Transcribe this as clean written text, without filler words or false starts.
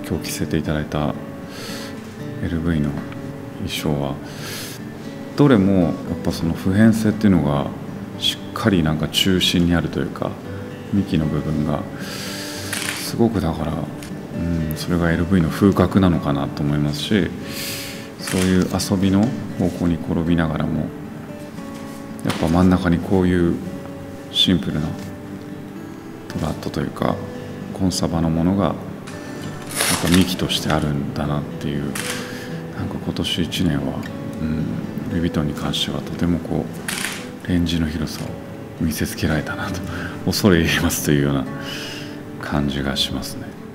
今日着せていただいた LV の衣装はどれもやっぱその普遍性っていうのがしっかりなんか中心にあるというか、幹の部分がすごくだから、それが LV の風格なのかなと思いますし、そういう遊びの方向に転びながらもやっぱ真ん中にこういうシンプルなトラットというかコンサバのものがなんか幹としてあるんだなっていう、なんか今年1年は、ルイ・ヴィトンに関してはとてもこうレンジの広さを見せつけられたなと恐れ入りますというような感じがしますね。